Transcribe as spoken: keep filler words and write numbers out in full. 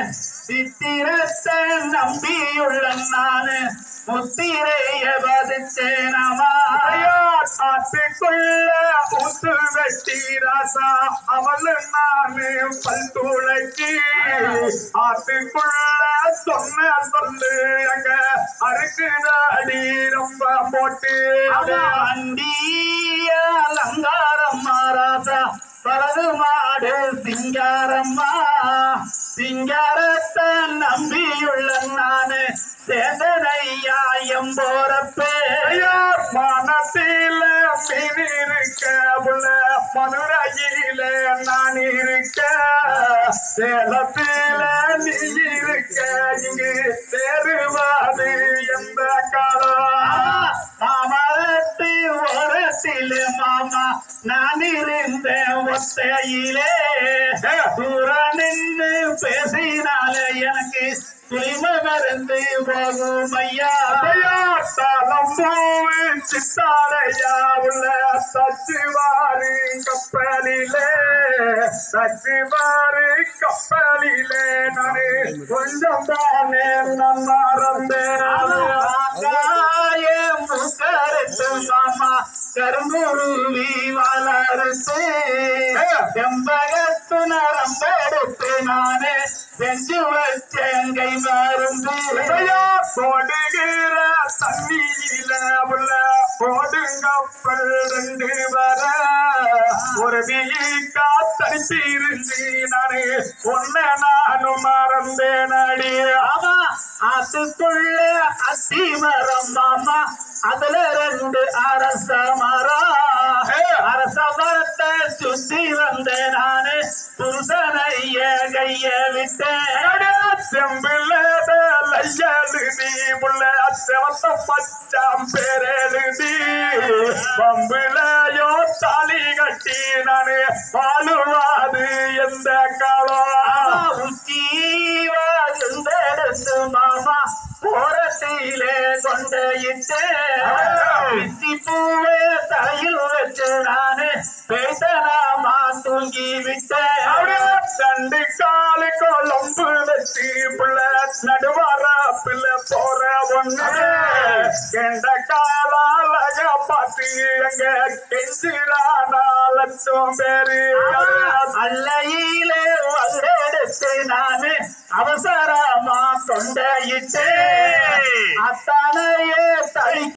சித்திரத்தை நம்பியுள்ள நானு முத்திரைய பதிச்சேனமா ஆட்டுக்குள்ள ஊத்து வெட்டி ராசா அவளு நானு பல் துளைக்கி ஆட்டுக்குள்ள சொன்ன சொல்லு அங்க அறுக்குதாடி ரொம்ப போட்டு அண்டிய அலங்காரம் மாறாசா பரது மாடு சிங்காரம்மா சிங்காரத்தை நம்பியுள்ள நானு சேதனையாயம் போறப்பே மனத்தில மீன் இருக்க உள்ள மதுரையில நான் இருக்க சேலத்தில நீ இருக்க இங்கு சேருவாது எந்த காலம் மாமரத்து ஓரத்திலே மாமா நான் இருந்தேன் ஒத்தையிலே தூர நின்று பேசினாலே எனக்கு துளிமை மறந்து போகும் ஐயா தலம் பூவு சித்தாரையா உள்ள தச்சுவாரு கப்பலிலே தச்சுவாரு கப்பலிலே நானு கொஞ்சம் தானே நான் மறந்தேன் கருத்து மாமா கரும்புருவி வளர்த்து செம்பகத்து நரம்பெடுத்து நானே செஞ்சு வச்சங்கை மருந்து போடுகிற தண்ணியில உள்ள போடுங்கப்பல் ரெண்டு வர ஒரு நீக்கா தனிப்பிருந்து நானே ஒன்ன நானும் மறந்தேன் அடி ஆமா ஆத்துக்குள்ள அத்தி மரம் மாமா அதுல ரெண்டு அரச மரம் அரச மரத்தை சுத்தி வந்த நானு புருஷனைய கைய விட்டேன் செம்பில் எழுதி உள்ள செவத்த பச்சாம் பேரெழுதி பம்பிளையோ தாலி கட்டி நானே வாழுவாது எந்த காலம் உச்சீவாழ்ந்தெடுத்து மாமா போரத்திலே கொண்டையிட்டு பிச்சி பூவே தலையில் வச்சு நானு பேசலாமா தூங்கி விட்டேன் தண்டு காலு கொழம்பு வச்சு புள்ள நடுவார பிள்ளை போற ஒண்ணு எந்த காலாலக பார்த்து எங்க கெஞ்சிரானா லட்சம் பேரு அல்லையிலே வந்தெடுத்து நானு அவசரமா கொண்டையிட்டு அத்தனையே தடி